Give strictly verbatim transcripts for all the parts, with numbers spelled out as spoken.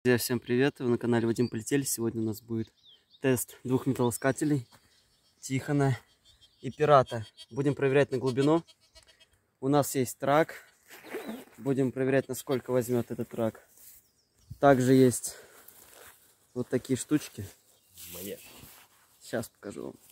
Друзья, всем привет! Вы на канале Вадим Полетели. Сегодня у нас будет тест двух металлоискателей, Тихона и Пирата. Будем проверять на глубину. У нас есть трак. Будем проверять, насколько возьмет этот трак. Также есть вот такие штучки. Сейчас покажу вам.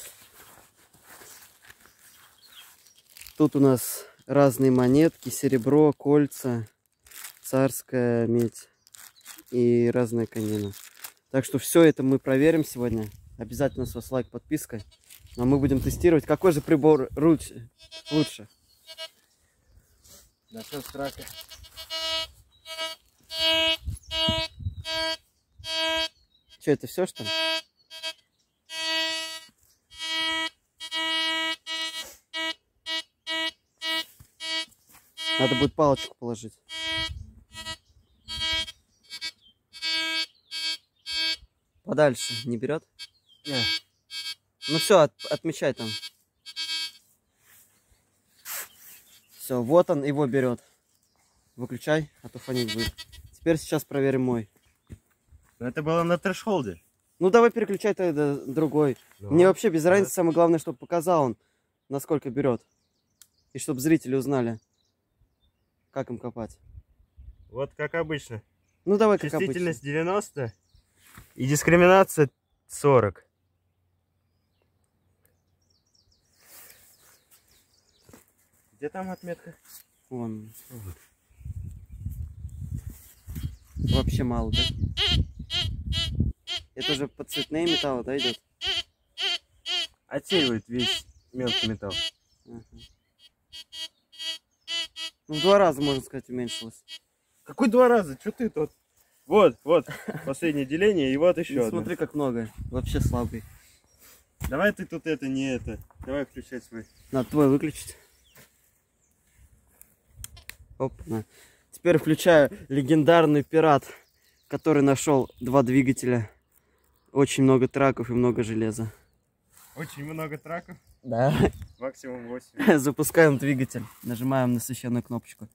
Тут у нас разные монетки, серебро, кольца, царская медь и разная конина. Так что все это мы проверим сегодня. Обязательно с вас лайк, подписка. А мы будем тестировать, какой же прибор лучше. лучше. Начнем с трака. Что, это все, что ли? Надо будет палочку положить. Подальше не берет? Не. Ну все, от, отмечай там. Все, вот он его берет. Выключай, а то фонить будет. Теперь сейчас проверим мой. Но это было на трэш-холде. Ну давай переключай тогда другой. Да. Мне вообще без разницы, самое главное, чтобы показал он, насколько берет. И чтобы зрители узнали, как им копать. Вот как обычно. Ну давай как обычно. Чувствительность девяносто. И дискриминация сорок. Где там отметка? Вон. Вот. Вообще мало, да? Это же под цветные металлы, да, идет? Отсеивает весь мелкий металл. Ага. Ну, в два раза, можно сказать, уменьшилось. Какой два раза? Что ты тут? Вот, вот, последнее деление, и вот еще ну, одно. Смотри, как много. Вообще слабый. Давай ты тут это, не это. Давай включай свой. Надо твой выключить. Оп, на. Теперь включаю легендарный Пират, который нашел два двигателя. Очень много траков и много железа. Очень много траков? Да. Максимум восемь. Запускаем двигатель. Нажимаем на священную кнопочку.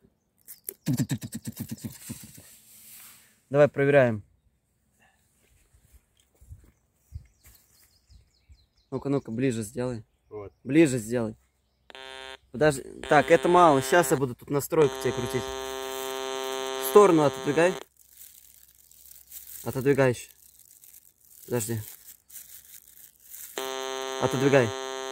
Давай проверяем. Ну-ка, ну-ка, ближе сделай. Вот. Ближе сделай. Подожди. Так, это мало. Сейчас я буду тут настройку тебе крутить. В сторону отодвигай. Отодвигай еще. Подожди. Отодвигай.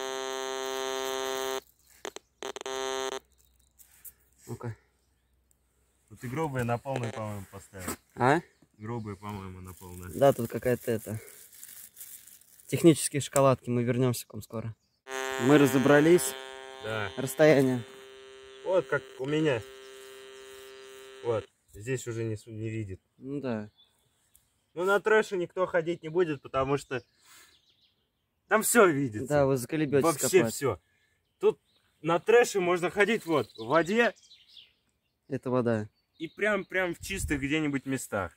Ну-ка. Тут и грубые на полную, по-моему, поставил. А? Грубые, по-моему, на полную. Да, тут какая-то это... Технические шоколадки. Мы вернемся к вам скоро. Мы разобрались. Да. Расстояние. Вот как у меня. Вот. Здесь уже не, не видит. Ну да. Ну на трэше никто ходить не будет, потому что там все видится. Да, вы заколебетесь вообще копать. Все. Тут на трэше можно ходить вот в воде. Это вода. И прям прям в чистых где-нибудь местах.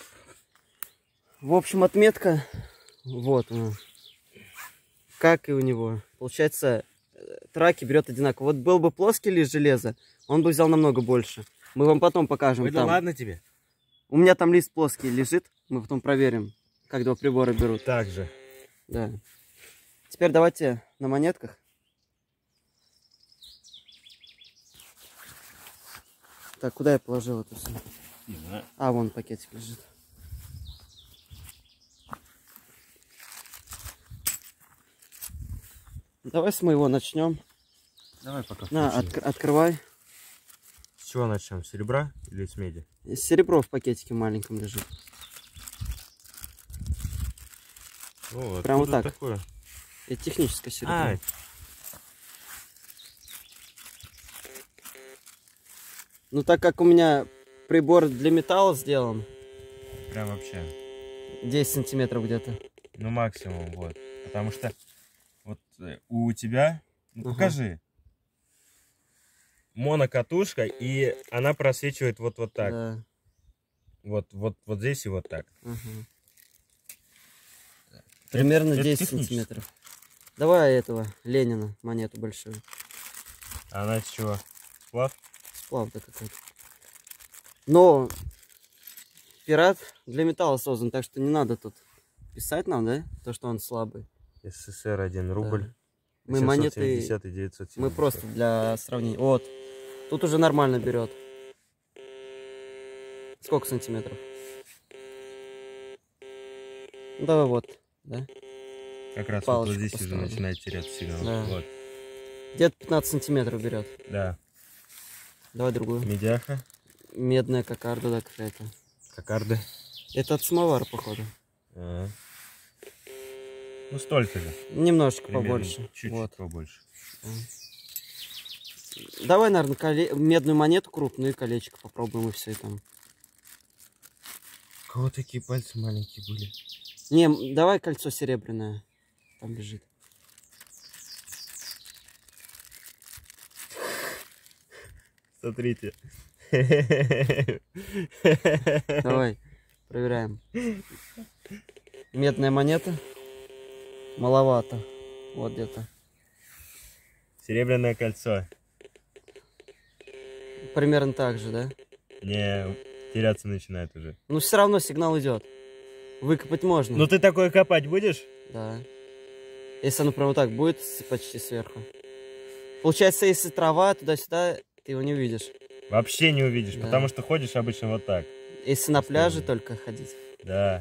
В общем, отметка вот она. Как и у него. Получается, траки берет одинаково. Вот был бы плоский лист железа, он бы взял намного больше. Мы вам потом покажем. Ой, да там. ладно тебе. У меня там лист плоский лежит. Мы потом проверим, как два прибора берут. Так же. Да. Теперь давайте на монетках. Так, куда я положил это все? А, вон пакетик лежит. Давай с моего начнем. Давай пока. На, от, открывай. С чего начнем? С серебра или с меди? Серебро в пакетике маленьком лежит. О, прям вот так. Такое? Это техническое серебро. А. Ну так как у меня прибор для металла сделан. Прям вообще. десять сантиметров где-то. Ну максимум, вот. Потому что вот у тебя, ну, ага. покажи. Монокатушка, и она просвечивает вот, вот так. Да. Вот, вот, вот здесь и вот так. Ага. Примерно это, десять это сантиметров. Давай этого Ленина монету большую. А она с чего? Сплав? Сплав-то какой-то. Но Пират для металла создан, так что не надо тут писать нам, да, то, что он слабый. СССР один рубль. Да. Мы монеты, девятьсот семьдесят. мы просто для сравнения. Вот, тут уже нормально берет. Сколько сантиметров? Ну, давай вот, да? Как раз вот, вот здесь уже начинает теряться сигнал. Да. Вот. Где-то пятнадцать сантиметров берет. Да. Давай другую. Медяха. Медная кокарда, да, какая-то. Кокарда. Это от самовара, походу. А -а. Ну, столько же. Немножечко примерно, побольше. Чуть-чуть вот. побольше. А. Давай, наверное, коле... медную монету крупную и колечко попробуем, и все, и там. У кого такие пальцы маленькие были? Не, давай кольцо серебряное. Там лежит. Смотрите. Давай, проверяем. Медная монета. Маловато. Вот где-то. Серебряное кольцо. Примерно так же, да? Не, теряться начинает уже. Ну все равно сигнал идет. Выкопать можно. Ну ты такое копать будешь? Да. Если оно прямо так будет почти сверху. Получается, если трава туда-сюда, ты его не увидишь. Вообще не увидишь, да. Потому что ходишь обычно вот так. Если на пляже только ходить. Да.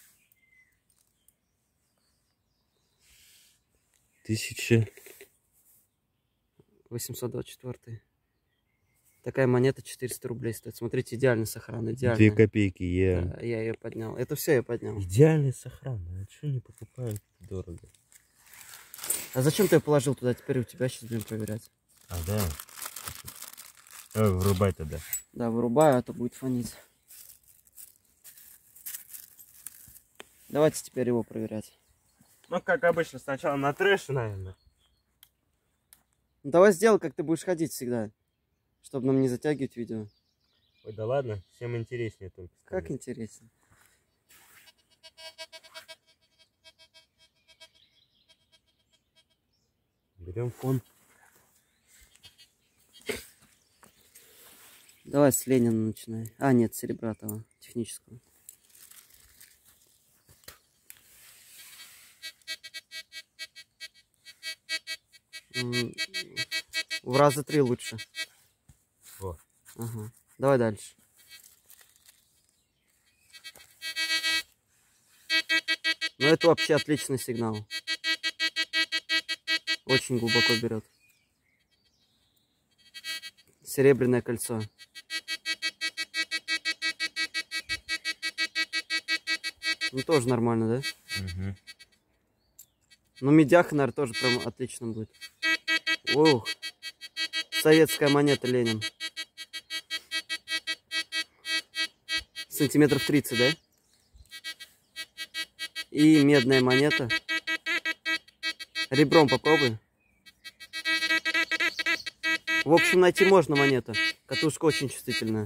Тысяча. восемьсот двадцать четыре. Такая монета четыреста рублей стоит. Смотрите, идеальный сохран, идеальный. Две копейки, я. Да, я ее поднял. Это все я поднял. Идеальный сохран. А что не покупают? Дорого. А зачем ты ее положил туда? Теперь у тебя сейчас будем проверять. А, да. Давай, вырубай тогда. Да, вырубаю, а то будет фонить. Давайте теперь его проверять. Ну, как обычно, сначала на трэше, наверное. Ну, давай сделай, как ты будешь ходить всегда. Чтобы нам не затягивать видео. Ой, да ладно, всем интереснее только. Как сказать. Интересно. Берем фон. Давай с Ленина начинай. А, нет, серебратого, технического. В раза три лучше. О. Ага. Давай дальше. Ну это вообще отличный сигнал. Очень глубоко берет. Серебряное кольцо. Ну тоже нормально, да? Угу. Ну медяха, наверное, тоже прям отлично будет. Ух. Советская монета Ленин. Сантиметров тридцать, да? И медная монета. Ребром попробуй. В общем, найти можно монету. Катушка очень чувствительная.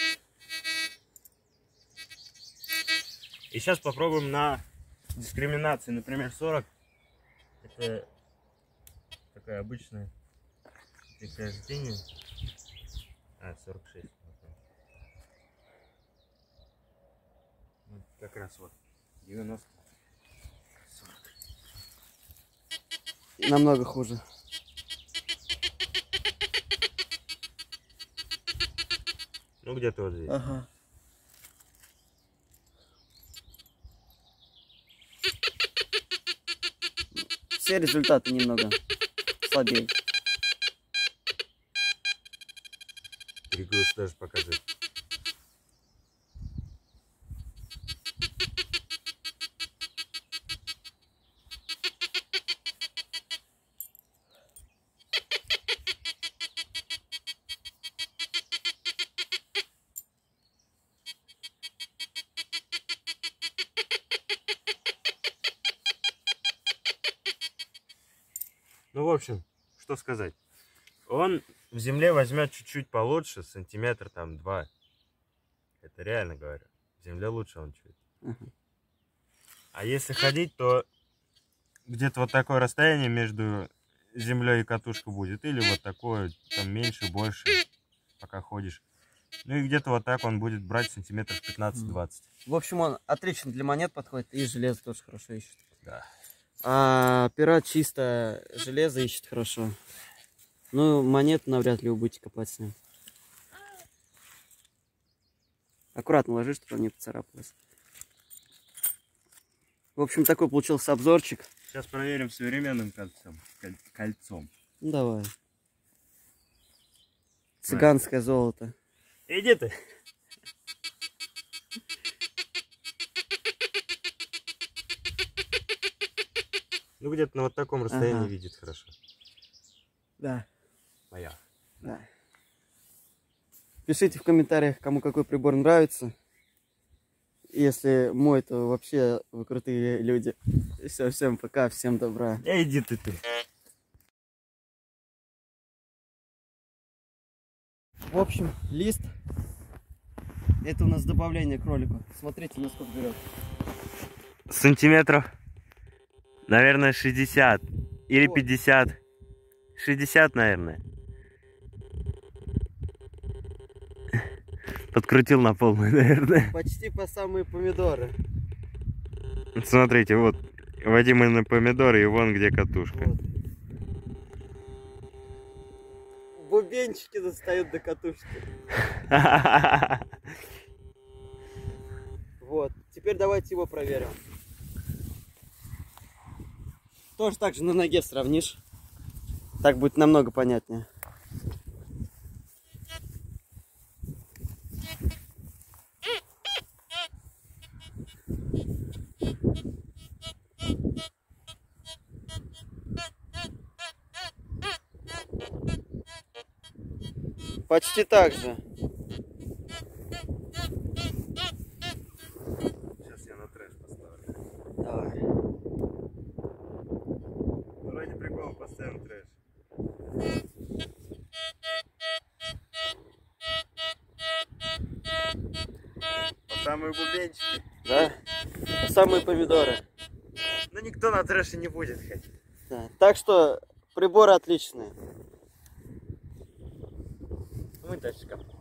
И сейчас попробуем на дискриминации. Например, сорок. Это такая обычная прихождение. А, сорок шесть. Вот как раз вот. девяносто. сорок. Намного хуже. Ну где-то вот здесь. Ага. Все результаты немного слабее. Перегруз даже покажет. Ну, в общем, что сказать. Он в земле возьмет чуть-чуть получше, сантиметр там два. Это реально говорю. В земле лучше он чуть. Uh-huh. А если ходить, то где-то вот такое расстояние между землей и катушкой будет. Или вот такое, там меньше, больше, пока ходишь. Ну и где-то вот так он будет брать сантиметров пятнадцать-двадцать. В общем, он отлично для монет подходит, и железо тоже хорошо ищет. Да. А пират чисто железо ищет хорошо. Ну, монет навряд ли вы будете копать с ним. Аккуратно ложи, чтобы он не поцарапалось. В общем, такой получился обзорчик. Сейчас проверим современным кольцом. Коль- кольцом. Ну, давай. Цыганское золото. Иди ты. Ну где-то на вот таком расстоянии Ага. видит хорошо. Да. Моя. Да. Пишите в комментариях, кому какой прибор нравится. Если мой, то вообще вы крутые люди. Все, всем пока, всем добра. Эй, иди ты ты. В общем, лист. Это у нас добавление к ролику. Смотрите, насколько берет. Сантиметров, наверное, шестьдесят. Или Вот. пятьдесят. шестьдесят, наверное. Подкрутил на полную, наверное. Почти по самые помидоры. Смотрите, вот. Вадим на помидоры, и вон где катушка. Вот. Бубенчики достают до катушки. Вот. Теперь давайте его проверим. Тоже так же на ноге сравнишь. Так будет намного понятнее. Почти так же. Сейчас я на трэш поставлю. Давай. Ради прикола поставим трэш. По самые бубенчики. Да? Самые помидоры. Но никто на трэше не будет ходить. Да. Так что приборы отличные. Мы дальше копаем.